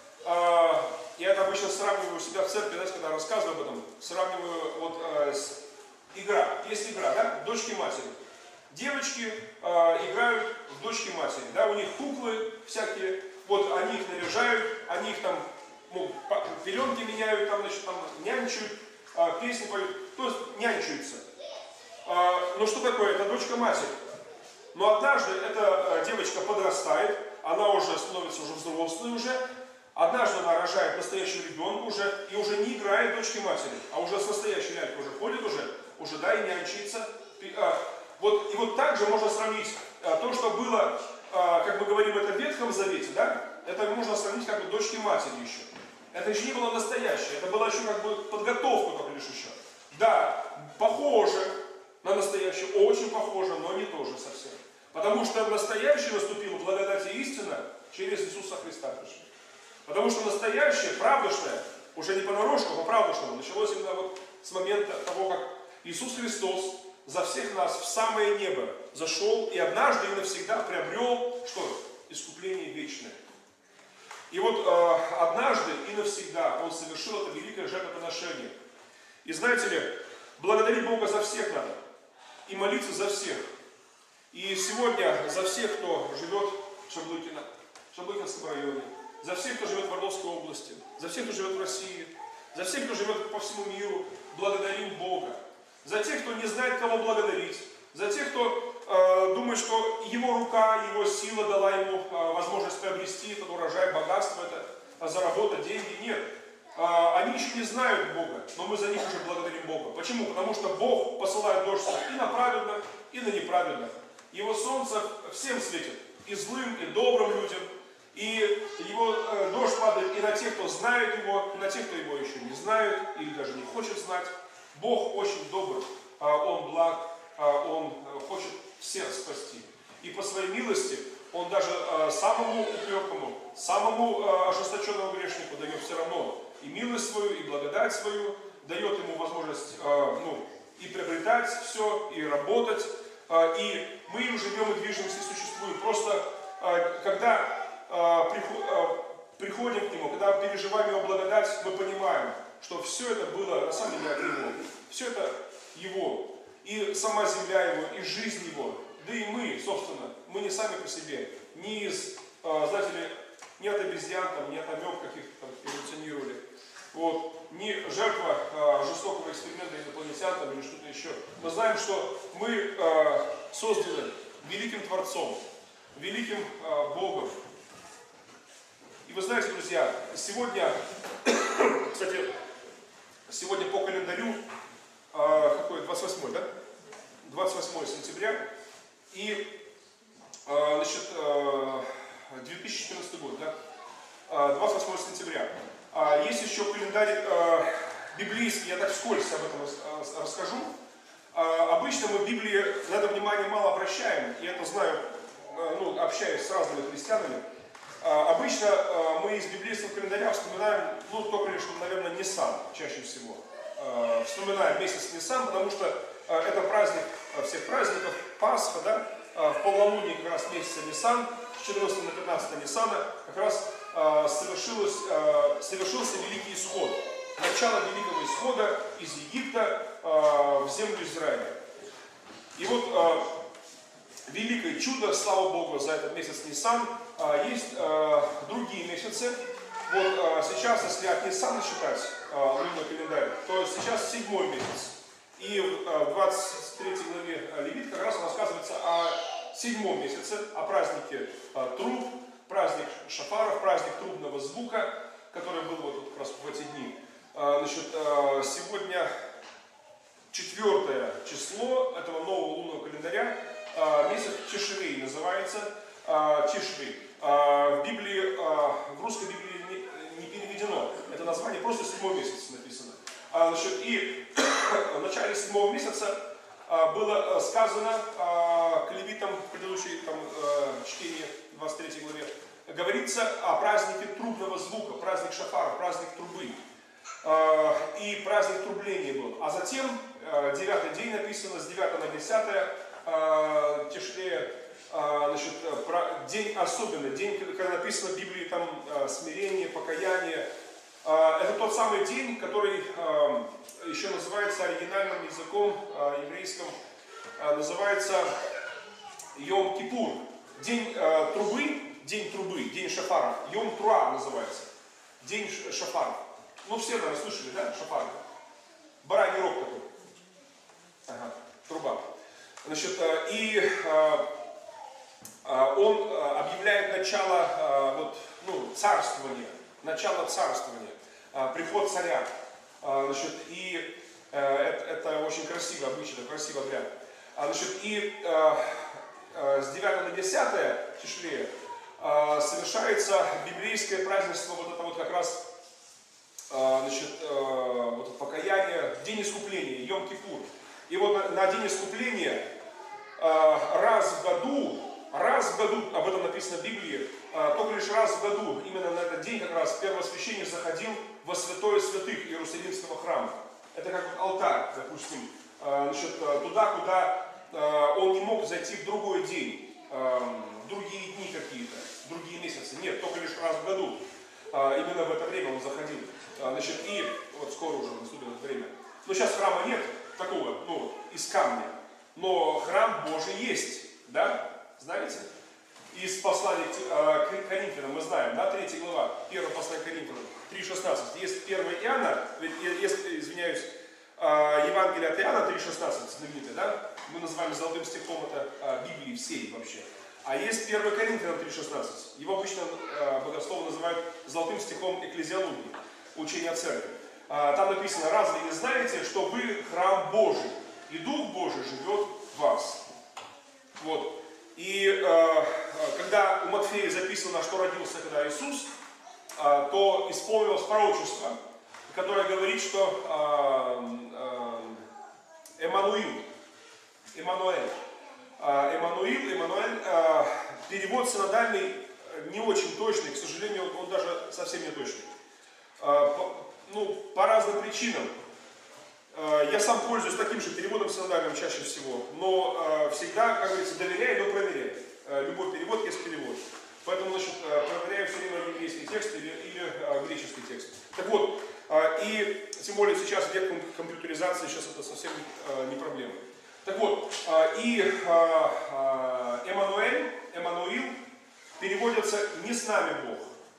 Я это обычно сравниваю себя в церкви, знаете, когда рассказываю об этом, сравниваю вот э, с игра. Есть игра, да, дочки-матери. Девочки э, играют в дочки-матери, да, у них куклы всякие, вот они их наряжают, они их там, ну, пеленки меняют, там, значит, там нянчают, э, песни поют, то есть нянчаются. Э, но что такое? Это дочка-матерь. Но однажды эта э, девочка подрастает, она уже становится уже взрослой уже. Однажды она рожает настоящего ребенка уже, и уже не играет дочки матери, а уже с настоящей лялькой уже ходит уже, уже, да, и нянчится. И, а, вот, и вот так же можно сравнить а, то, что было, а, как мы говорим, это в Ветхом Завете, да, это можно сравнить как бы дочки матери еще. Это еще не было настоящее, это была еще как бы подготовка только лишь еще. Да, похоже, на настоящее очень похоже, но не тоже совсем. Потому что настоящее наступило благодать и истина через Иисуса Христа пришли. Потому что настоящее, правдошное, уже не понарошку, а по-правдошному, началось именно вот с момента того, как Иисус Христос за всех нас в самое небо зашел и однажды и навсегда приобрел, что? Искупление вечное. И вот э, однажды и навсегда Он совершил это великое жертвоприношение. И знаете ли, благодарить Бога за всех надо. И молиться за всех. И сегодня за всех, кто живет в Шаблыкино, в Шаблыкинском районе, за всех, кто живет в Орловской области, за всех, кто живет в России, за всех, кто живет по всему миру, благодарим Бога. За тех, кто не знает, кого благодарить, за тех, кто э, думает, что его рука, его сила дала ему э, возможность приобрести этот урожай, богатство, это, э, заработать деньги. Нет. Э, они еще не знают Бога, но мы за них уже благодарим Бога. Почему? Потому что Бог посылает дождь и на праведных, и на неправедных. Его солнце всем светит, и злым, и добрым людям. И его э, дождь падает и на тех, кто знает его, и на тех, кто его еще не знает, или даже не хочет знать. Бог очень добр, э, Он благ, э, Он э, хочет всех спасти. И по своей милости Он даже э, самому упрекому, самому э, ожесточенному грешнику дает все равно и милость свою, и благодать свою, дает ему возможность э, ну, и приобретать все, и работать. Э, и мы живем и движемся, и существуем. Просто э, когда приходим к Нему, когда переживаем Его благодать, мы понимаем, что все это было на самом деле от Него. Все это Его. И сама земля Его, и жизнь Его. Да и мы, собственно, мы не сами по себе. Не из, знаете ли, не от обезьян, там, не от амеб каких-то там эволюционировали. Вот. Не жертва жестокого эксперимента инопланетян там, или что-то еще. Мы знаем, что мы созданы великим Творцом, великим Богом. И вы знаете, друзья, сегодня, кстати, сегодня по календарю, э, какой, двадцать восьмое, да? двадцать восьмое сентября, и, э, значит, э, две тысячи четырнадцатый год, да? Э, двадцать восьмое сентября. А есть еще календарь э, библейский, я так вскользь об этом расскажу. Э, обычно мы в Библии на это внимание мало обращаем, и это знаю, э, ну, общаясь с разными христианами. Обычно мы из библейского календаря вспоминаем, ну, только лишь, наверное, Нисан, чаще всего. Вспоминаем месяц Нисан, потому что это праздник всех праздников, Пасха, да, в полнолуние как раз месяца Нисан, с четырнадцатого на пятнадцатое Нисана, как раз совершилось, совершился Великий Исход. Начало Великого Исхода из Египта в землю Израиля. И вот великое чудо, слава Богу, за этот месяц Нисан. Есть другие месяцы. Вот сейчас, если от Нисана считать лунный календарь, то сейчас седьмой месяц. И в двадцать третьей главе Левит как раз рассказывается о седьмом месяце, о празднике труб, праздник шафаров, праздник трубного звука, который был вот как раз в эти дни. Значит, сегодня четвертое число этого нового лунного календаря. Месяц Тишрей называется, Тишрей. В Библии, в русской Библии не переведено это название, просто седьмой месяц написано. Значит, и в начале седьмого месяца было сказано к левитам в предыдущей там, чтении, двадцать третьей главе, говорится о празднике трубного звука, праздник шафара, праздник трубы. И праздник трубления был. А затем девятый день написано, с девятого на десятое, Тишрея, значит, день особенный, день, когда написано в Библии там смирение, покаяние. Это тот самый день, который еще называется оригинальным языком еврейским, называется Йом-Кипур. День трубы, день трубы, день шафара. Йом-Труа называется. День шафара. Ну все, наверное, слышали, да, шафар? Бараний рог такой. Ага, труба. Значит, и он объявляет начало вот, ну, царствования, начало царствования, приход царя. Значит, и это, это очень красиво, обычно, красивый обряд. Значит, и с девятого на десятое Тишрея совершается библейское празднество, вот это вот как раз, значит, вот это покаяние, день искупления, Йом-Кипур. И вот на, на день искупления э, раз в году, раз в году, об этом написано в Библии, э, только лишь раз в году, именно на этот день как раз первосвященник заходил во святое святых Иерусалимского храма. Это как алтарь, допустим, э, значит, туда, куда э, он не мог зайти в другой день, э, в другие дни какие-то, в другие месяцы. Нет, только лишь раз в году. Э, именно в это время он заходил. Э, значит, и вот скоро уже наступит это время. Но сейчас храма нет такого, ну, из камня. Но храм Божий есть, да? Знаете? Из послания к Коринфянам мы знаем, да, третья глава, первое послание к Коринфянам, три шестнадцать. Есть первое Иоанна, есть, извиняюсь, Евангелие от Иоанна три шестнадцать, знаменитое, да? Мы называем золотым стихом это Библии всей вообще. А есть первое Коринфянам три шестнадцать. Его обычно богословы называют золотым стихом экклезиологии, учения о церкви. Там написано: разве не знаете, что вы храм Божий, и Дух Божий живет в вас? Вот. И э, когда у Матфея записано, что родился когда Иисус, э, то исполнилось пророчество, которое говорит, что э, э, Эммануил, Эммануэль, э, Эммануил, Эммануэль, э, перевод синодальный не очень точный, к сожалению, он даже совсем не точный. Э, по, ну, по разным причинам. Я сам пользуюсь таким же переводом синодальным чаще всего, но э, всегда, как говорится, доверяю, но проверяю. Э, любой перевод есть перевод. Поэтому, значит, э, проверяю все время еврейский текст или, или э, греческий текст. Так вот, э, и тем более сейчас век компьютеризации, сейчас это совсем э, не проблема. Так вот, э, и э, э, Эммануэль, Эммануил переводится не с нами Бог,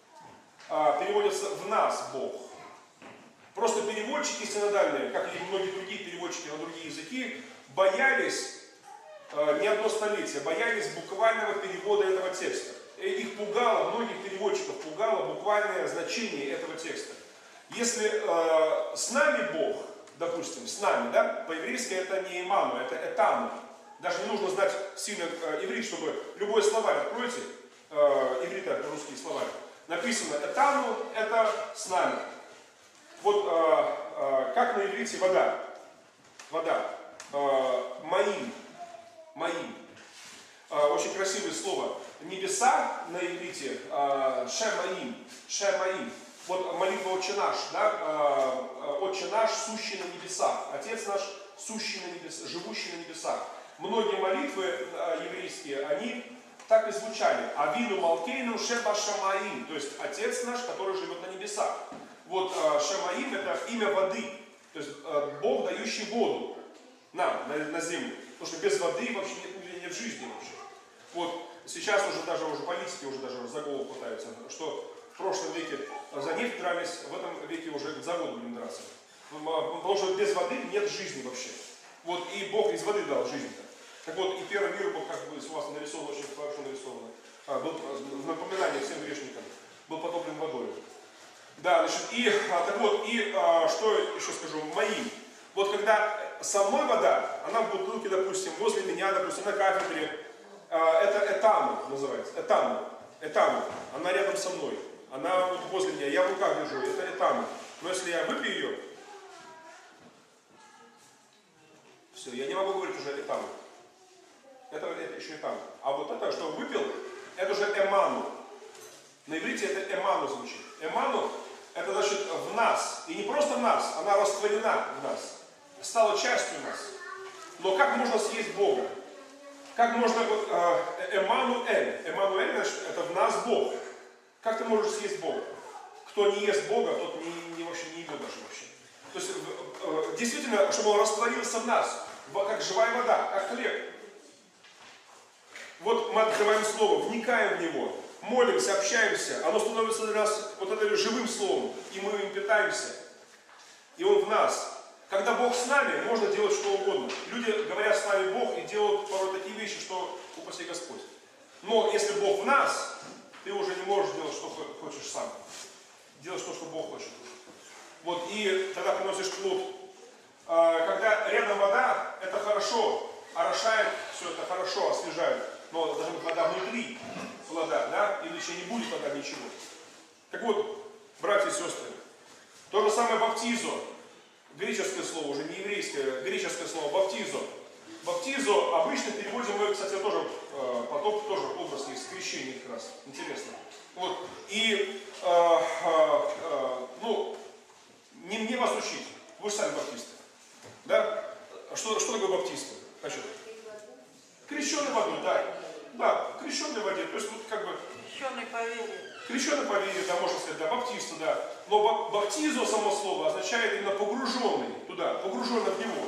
а переводится в нас Бог. Просто переводчики синодальные, как и многие другие переводчики на другие языки, боялись э, не одно столетие, боялись буквального перевода этого текста. И их пугало, многих переводчиков пугало буквальное значение этого текста. Если э, с нами Бог, допустим, с нами, да, по-еврейски это не Иману, это Этану. Даже не нужно знать сильно э, иврит, чтобы любой словарь откройте, э, иврита, русский словарь, написано Этану, это с нами. Вот э, э, как на иврите вода, вода, э, маим, маим, э, очень красивое слово. Небеса на иврите, э, шемаим, шемаим. Вот молитва Отче наш, да, э, Отче наш, сущий на небесах, Отец наш, сущий на небесах, живущий на небесах. Многие молитвы э, еврейские, они так и звучали. Авину малкейну шеба шамаим, то есть Отец наш, который живет на небесах. Вот э, Шамаим это имя воды, то есть э, Бог, дающий воду нам, на, на землю. Потому что без воды вообще нет, нет жизни вообще. Вот сейчас уже даже уже политики уже даже за голову пытаются, что в прошлом веке за нефть дрались, в этом веке уже к заводу будем драться. Потому что без воды нет жизни вообще. Вот и Бог из воды дал жизнь-то. Так вот, и первый мир был, как бы у вас нарисовано, очень хорошо нарисовано, а, был напоминание всем грешникам, был потоплен водой. Да, значит, и, а, так вот, и а, что еще скажу, моим. Вот когда со мной вода, она в бутылке, допустим, возле меня, допустим, на кафедре, а, это этану называется, этану, этану, она рядом со мной, она вот возле меня, я в руках держу, это этану. Но если я выпью ее, все, я не могу говорить уже этану. Это, это еще этану. А вот это, что выпил, это уже эману. На иврите это эману звучит. Эману это значит в нас. И не просто в нас, она растворена в нас. Стала частью нас. Но как можно съесть Бога? Как можно, вот, Эммануэль. Эммануэль, значит, это в нас Бог. Как ты можешь съесть Бога? Кто не ест Бога, тот не, не, вообще, не идет даже вообще. То есть, действительно, чтобы он растворился в нас, как живая вода, как хлеб. Вот мы открываем Слово, вникаем в него, молимся, общаемся, оно становится для нас вот этим живым Словом, и мы им питаемся. И Он в нас. Когда Бог с нами, можно делать что угодно. Люди говорят с нами Бог и делают порой такие вещи, что упаси Господь. Но если Бог в нас, ты уже не можешь делать, что хочешь сам. Делать то, что Бог хочет. Вот, и тогда приносишь плод. Когда рядом вода, это хорошо, орошает, все это хорошо, освежает. Но должна быть вода внутри плода, да, иначе не будет тогда ничего. Так вот, братья и сестры, то же самое баптизо, греческое слово, уже не еврейское. еврейское, греческое слово баптизо. Баптизо обычно переводим мы, кстати, тоже, э, потом тоже образ есть, крещение как раз. Интересно. Вот. И, э, э, э, ну, не мне вас учить, вы же сами баптисты. Да? Что, что такое баптисты? Значит, крещеный водой, да. Да, крещеный в воде, то есть вот как бы... Крещеный по вере. Крещеный по вере, да, можно сказать, да, баптисты, да. Но баптизо, само слово, означает именно погруженный туда, погруженный в него.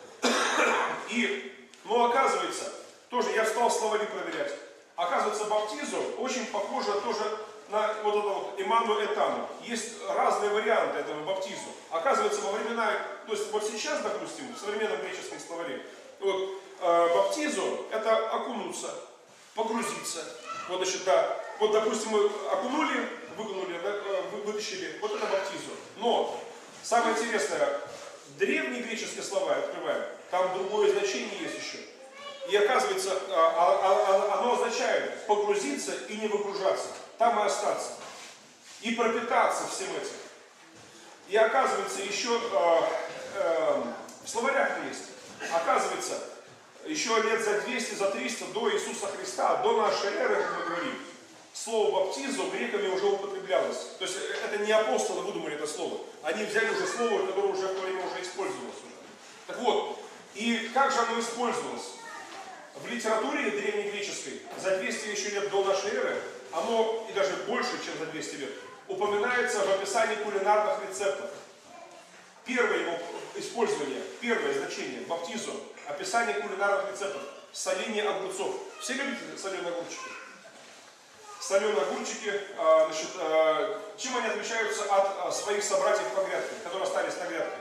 И, ну, оказывается, тоже я стал словари проверять. Оказывается, баптизо очень похоже тоже на вот это вот эману этану. Есть разные варианты этого баптизо. Оказывается, во времена, то есть вот сейчас, допустим, в современном греческом словаре, вот, э, баптизо это окунуться, погрузиться. Вот, значит, да, вот, допустим, мы окунули, выкунули, да, вытащили, вот это баптизо. Но, самое интересное, древние греческие слова, открываем, там другое значение есть еще. И оказывается, оно означает погрузиться и не выгружаться, там и остаться. И пропитаться всем этим. И оказывается, еще э, э, в словарях есть, оказывается, еще лет за двести, за триста до Иисуса Христа, до нашей эры, как мы говорим, слово баптизо греками уже употреблялось. То есть это не апостолы выдумали это слово. Они взяли уже слово, которое уже в то время уже использовалось. Уже. Так вот, и как же оно использовалось? В литературе древнегреческой за двести еще лет до нашей эры, оно и даже больше, чем за двести лет, упоминается в описании кулинарных рецептов. Первое его использование, первое значение баптизо, описание кулинарных рецептов, соление огурцов. Все любите соленые огурчики? Соленые огурчики, значит, чем они отличаются от своих собратьев по грядке, которые остались на грядке?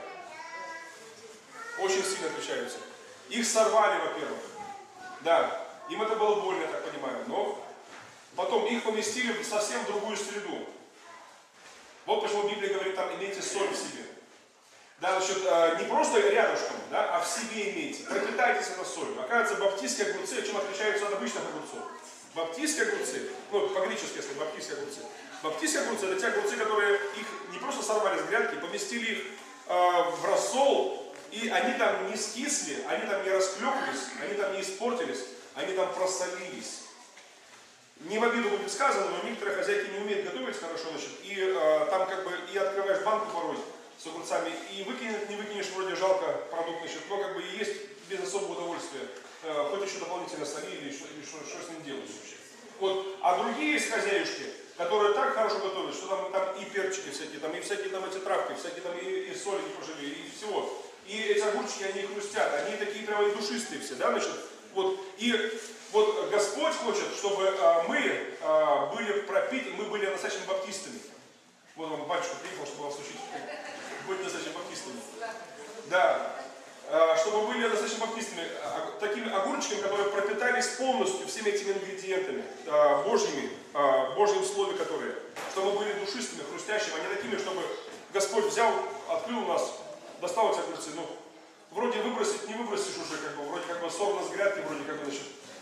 Очень сильно отличаются. Их сорвали, во-первых. Да, им это было больно, я так понимаю, но потом их поместили в совсем другую среду. Вот почему Библия говорит, там, имейте соль в себе. Да, значит, не просто рядышком, да, а в себе имейте. Пропитайтесь этой солью. Оказывается, баптистские огурцы, чем отличаются от обычных огурцов? Баптистские огурцы, ну, по-гречески, если баптистские огурцы. Баптистские огурцы, это те огурцы, которые их не просто сорвали с грядки, поместили их э, в рассол, и они там не скисли, они там не расклепались, они там не испортились, они там просолились. Не в обиду будет сказано, но некоторые хозяйки не умеют готовить хорошо, значит, и э, там как бы и открываешь банку порой с огурцами, и выкинешь, не выкинешь, вроде жалко продукт, значит, но как бы и есть без особого удовольствия. Э, хоть еще дополнительно соли или что, или что, что с ним делать вообще. Вот. А другие есть хозяюшки, которые так хорошо готовят, что там, там и перчики всякие, там и всякие там эти травки, всякие там и, и соли не пожалели, и всего. И эти огурчики, они хрустят, они такие прямо и душистые все, да, значит, вот, и вот Господь хочет, чтобы а, мы а, были пропиты, мы были настоящими баптистами. Вот вам батюшка приехал, чтобы вас учить быть настоящими баптистами. Да, а, чтобы были настоящими баптистами, а, такими огурчиками, которые пропитались полностью всеми этими ингредиентами а, Божьими, а, Божьим слове, которые, чтобы мы были душистыми, хрустящими, а не такими, чтобы Господь взял, открыл нас, достал эти огурцы, ну, вроде выбросить, не выбросишь уже, как бы, вроде как бы сорвано с грядки, вроде как бы, значит,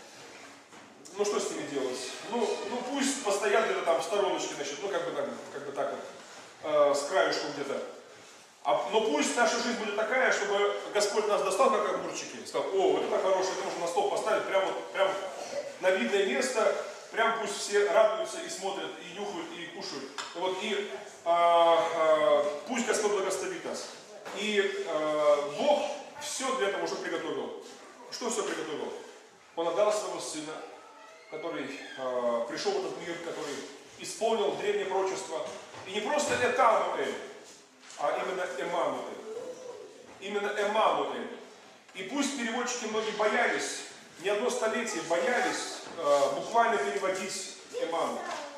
ну что с ними делать? Ну, ну пусть постоят где-то там в стороночке, значит, ну как бы так, как бы так вот, э, с краешком где-то. А, но пусть наша жизнь будет такая, чтобы Господь нас достал как огурчики, и сказал, о, вот это хорошее, это можно на стол поставить, прямо вот, прям на видное место, прям пусть все радуются и смотрят, и нюхают, и кушают. Вот, и э, э, пусть Господь благословит нас. И э, Бог все для этого уже приготовил. Что все приготовил? Он отдал своего Сына, который э, пришел в этот мир, который исполнил древнее пророчество. И не просто Этануэль, а именно Эммануэль. Именно Эммануэль. И пусть переводчики многие боялись, не одно столетие боялись э, буквально переводить Эммануэль.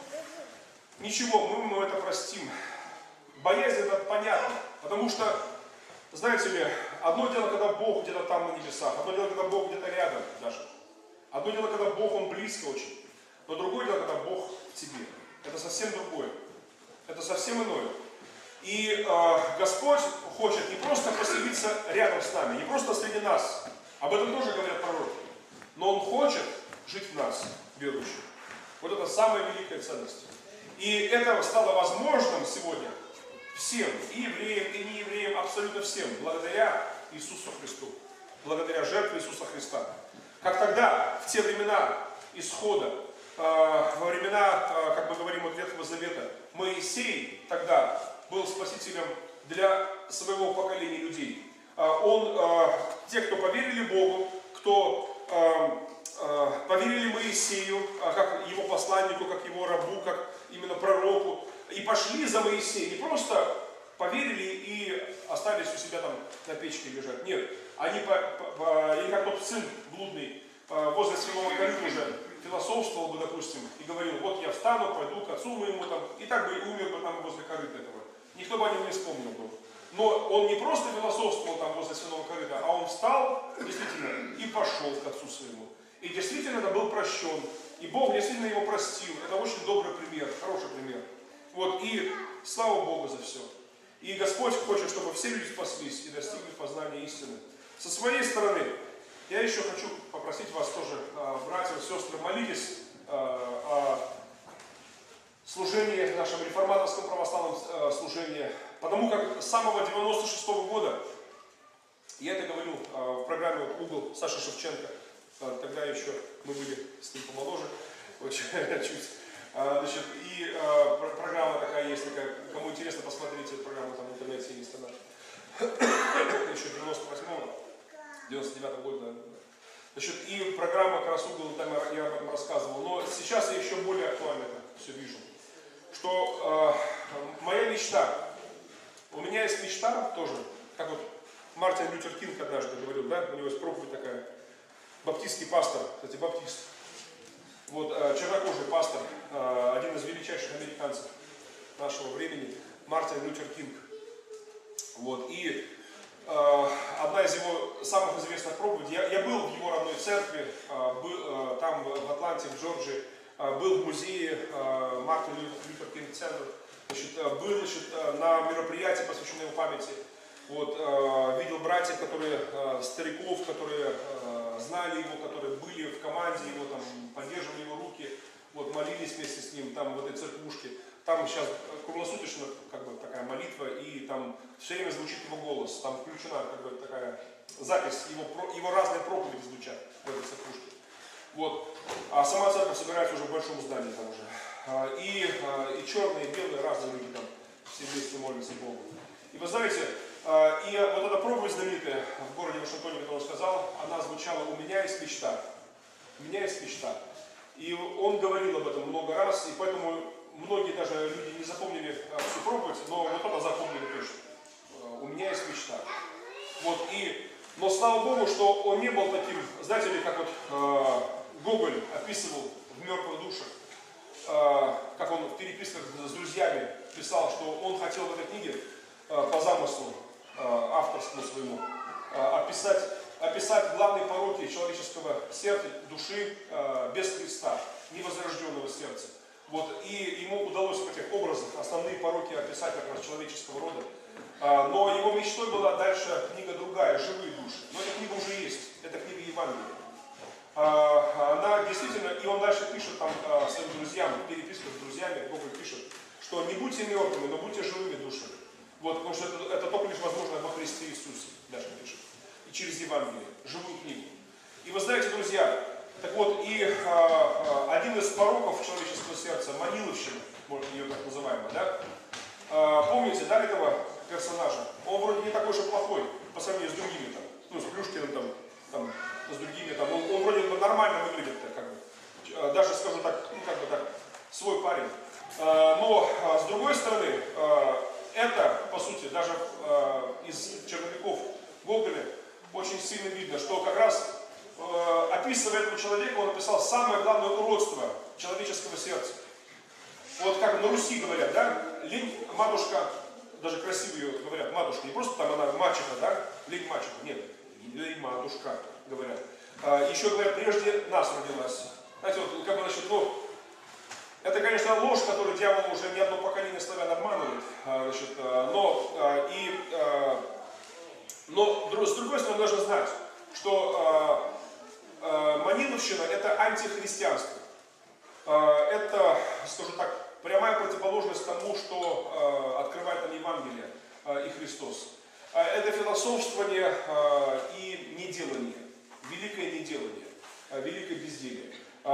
Ничего, мы ему это простим. Боязнь это понятно, потому что, знаете ли, одно дело, когда Бог где-то там на небесах, одно дело, когда Бог где-то рядом даже. Одно дело, когда Бог, Он близко очень, но другое дело, когда Бог в тебе. Это совсем другое. Это совсем иное. И э, Господь хочет не просто поселиться рядом с нами, не просто среди нас. Об этом тоже говорят пророки. Но Он хочет жить в нас, верующих. Вот это самая великая ценность. И это стало возможным сегодня всем, и евреям, и неевреям, абсолютно всем, благодаря Иисусу Христу. Благодаря жертве Иисуса Христа. Как тогда, в те времена исхода, во времена, как мы говорим, от Ветхого Завета, Моисей тогда был спасителем для своего поколения людей. Он, те, кто поверили Богу, кто поверили Моисею, как его посланнику, как его рабу, как именно пророку, и пошли за Моисеем, не просто поверили и остались у себя там на печке лежать. Нет, они, по, по, они как тот сын блудный, возле своего корыта уже философствовал бы, допустим, и говорил, вот я встану, пойду к отцу моему, там, и так бы и умер бы там возле корыта этого. Никто бы о нем не вспомнил был. Но он не просто философствовал там возле свиного корыта, а он встал, действительно, и пошел к отцу своему. И действительно это был прощен. И Бог действительно его простил. Это очень добрый пример, хороший пример. Вот, и слава Богу за все. И Господь хочет, чтобы все люди спаслись и достигли познания истины. Со своей стороны, я еще хочу попросить вас тоже, братья и сестры, молитесь о служении, нашем реформаторском православном служении. Потому как с самого девяносто шестого года, я это говорю в программе «Угол» Саши Шевченко, тогда еще мы были с ним помоложе, очень чуть. Значит, и э, программа такая есть, такая, кому интересно, посмотрите эту программу, там в интернете есть она. Еще девяносто восьмого, девяносто девятого года, наверное. Значит, и программа как раз «Угол», там я об этом рассказывал. Но сейчас я еще более актуально это все вижу. Что э, моя мечта, у меня есть мечта тоже, как вот Мартин Лютер Кинг однажды говорил, да, у него есть проповедь такая, баптистский пастор, кстати, баптист. Вот, чернокожий пастор, один из величайших американцев нашего времени, Мартин Лютер Кинг. Вот, и э, одна из его самых известных проповедей, я, я был в его родной церкви, э, был, э, там в Атланте, в Джорджии, э, был в музее э, Мартин Лютер Кинг Центр, значит, э, был значит, на мероприятии, посвященном его памяти. Вот, э, видел братьев, которые, э, стариков, которые э, знали его, которые были в команде его, там, поддерживали его руки, вот, молились вместе с ним там в этой церквушке. Там сейчас круглосуточно как бы такая молитва, и там все время звучит его голос, там включена как бы такая запись, его, его разные проповеди звучат в этой церквушке. Вот. А сама церковь собирается уже в большом здании там уже. И, и черные, и белые, разные люди там все вместе молятся Богу. И вы знаете, и вот эта проповедь знаменитая в городе Вашингтоне, которую он сказал, она звучала: «У меня есть мечта». У меня есть мечта. И он говорил об этом много раз, и поэтому многие даже люди не запомнили всю проповедь, но вот это запомнили точно. У меня есть мечта. Вот, и, но слава Богу, что он не был таким, знаете ли, как вот э, Гоголь описывал в «Мертвых душах», э, как он в переписках с друзьями писал, что он хотел в этой книге э, по замыслу э, авторскому своему э, описать, описать главные пороки человеческого сердца, души э, без Христа, невозрожденного сердца. Вот, и ему удалось в этих образах основные пороки описать как раз человеческого рода. А, но его мечтой была дальше книга другая, «Живые души». Но эта книга уже есть, это книга Евангелия. А, она действительно, и он дальше пишет там а, своим друзьям, в переписках с друзьями, Гоголь пишет, что не будьте мертвыми, но будьте живыми душами. Вот, потому что это, это только лишь возможно во Христе Иисусе, дальше пишет. И через Евангелие, живую книгу. И вы знаете, друзья, так вот, и а, а, один из пороков человеческого сердца, маниловщина, может, ее так называемая, да? А, помните, да, этого персонажа? Он вроде не такой же плохой по сравнению с другими, там, ну, с Плюшкиным, там, там, с другими, там, он, он вроде нормально выглядит, как бы, даже, скажу так, ну, как бы так, свой парень. А, но, а, с другой стороны, а, это, по сути, даже а, из черновиков Гоголя очень сильно видно, что как раз описывая этого человека, он описал самое главное уродство человеческого сердца. Вот как на Руси говорят, да, лень матушка, даже красиво ее говорят, матушка, не просто там она мачеха, да, лень мачеха, нет, лень матушка, говорят. А, еще говорят, прежде нас родилась. Знаете, вот как бы, значит, ну, это, конечно, ложь, которую дьявол уже не одно поколение славян обманывает, а, значит, а, но, а, и, а, но с другой стороны, нужно знать, что а, маниловщина – это антихристианство. Это, скажу так, прямая противоположность тому, что открывает нам Евангелие и Христос. это философствование и неделание, великое неделание, великое безделие.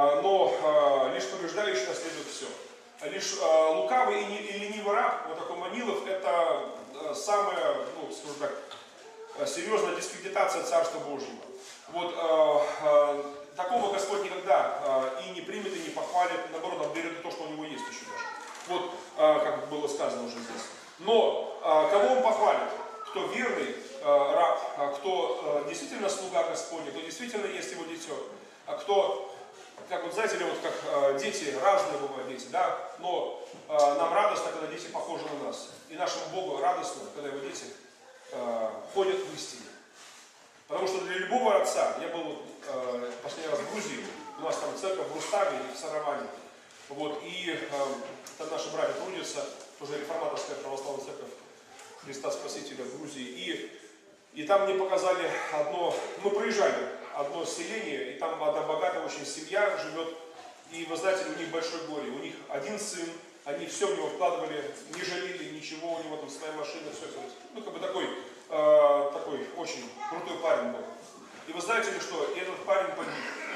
Но лишь побеждающий наследует все. Лишь лукавый и ленивый раб, вот такой Манилов, это самая, ну, скажем так, серьезная дискредитация Царства Божьего. Вот такого Господь никогда и не примет, и не похвалит, наоборот, отберет то, что у него есть еще даже. Вот, как было сказано уже здесь. Но кого он похвалит? Кто верный раб, кто действительно слуга Господня, кто действительно есть его дитё, а кто, как вот знаете ли, вот как дети, разные бывают дети, да, но нам радостно, когда дети похожи на нас. И нашему Богу радостно, когда его дети ходят в истине. Потому что для любого отца, я был э, последний раз в Грузии, у нас там церковь в Руставе и в Сараване, вот, и э, там наши братья трудятся, тоже реформаторская православная церковь Христа Спасителя в Грузии, и, и там мне показали одно, мы проезжали одно селение, и там одна богатая очень семья живет, и вы знаете, у них большое горе, у них один сын, они все в него вкладывали, не жалели ничего, у него там своя машина, все, все. Ну, как бы такой, э, такой очень крутой парень был. И вы знаете ли, что этот парень погиб.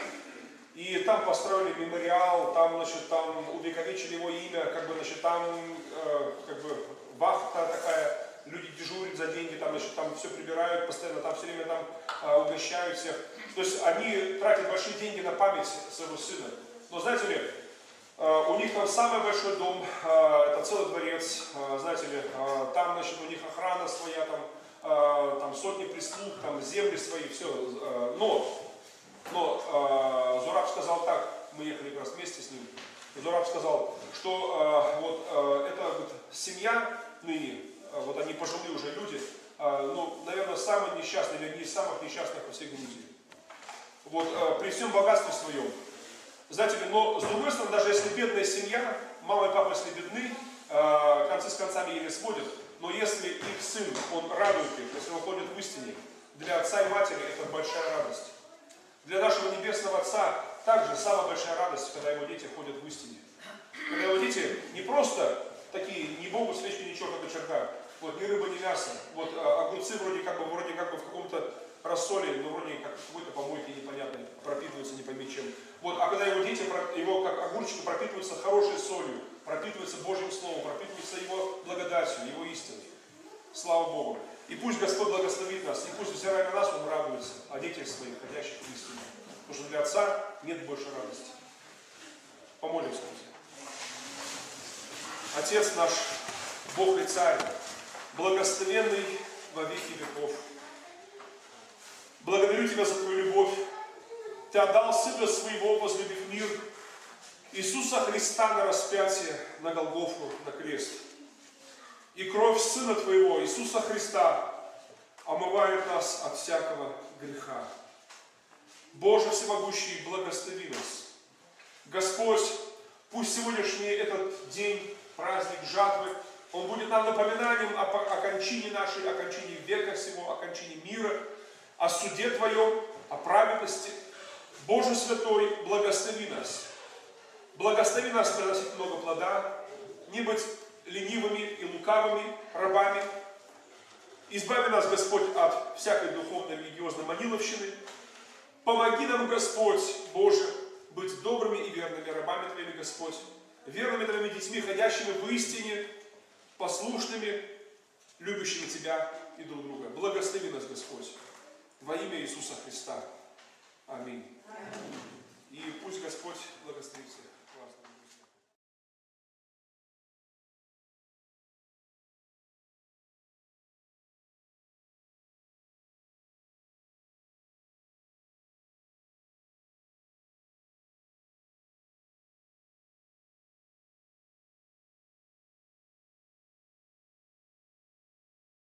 И там построили мемориал, там, значит, там увековечили его имя, как бы, значит, там, э, как бы, вахта такая, люди дежурят за деньги, там, значит, там все прибирают постоянно, там все время там э, угощают всех. То есть они тратят большие деньги на память своего сына. Но знаете ли, Uh, у них там самый большой дом, uh, это целый дворец, uh, знаете ли, uh, там, значит, у них охрана своя, там, uh, там сотни прислуг, там земли свои, все. Uh, но, но uh, Зураб сказал так, мы ехали как раз вместе с ним, Зураб сказал, что uh, вот uh, эта вот, семья ныне, uh, вот они пожилые уже люди, uh, ну, наверное, самые несчастные, или одни из самых несчастных во всей Грузии. Вот uh, при всем богатстве своем. Знаете ли, но с другой стороны, даже если бедная семья, мама и папа, если бедны, э, концы с концами еле сводят, но если их сын, он радует их, если он ходит в истине, для отца и матери это большая радость. Для нашего Небесного Отца также самая большая радость, когда его дети ходят в истине. Когда его дети не просто такие, ни Богу свечки, ни черта кочерга, вот, ни рыба, ни мясо, вот, а, огурцы вроде как бы, вроде как бы в каком-то рассоле, но вроде как какой-то помойки непонятной, пропитываются не пойми чем. Вот, а когда его дети, его как огурчики пропитываются хорошей солью, пропитываются Божьим Словом, пропитываются Его благодатью, Его истиной. Слава Богу. И пусть Господь благословит нас, и пусть, взирая на нас, Он радуется о детях своих, ходящих в истине. Потому что для Отца нет больше радости. Помолимся, друзья. Отец наш, Бог и Царь, благословенный во веки веков. Благодарю Тебя за Твою любовь. Ты отдал Сына Своего, возлюбив мир, Иисуса Христа на распятие, на Голгофу, на крест. И кровь Сына Твоего, Иисуса Христа, омывает нас от всякого греха. Боже Всемогущий, благослови нас. Господь, пусть сегодняшний этот день, праздник жатвы, он будет нам напоминанием о, о кончине нашей, о кончине века всего, о кончине мира, о суде Твоем, о праведности. Боже Святой, благослови нас. Благослови нас приносить много плода, не быть ленивыми и лукавыми рабами. Избави нас, Господь, от всякой духовной религиозной маниловщины. Помоги нам, Господь, Боже, быть добрыми и верными рабами Твоими, Господь, верными Твоими детьми, ходящими в истине, послушными, любящими Тебя и друг друга. Благослови нас, Господь, во имя Иисуса Христа. Аминь. И пусть Господь благословит всех.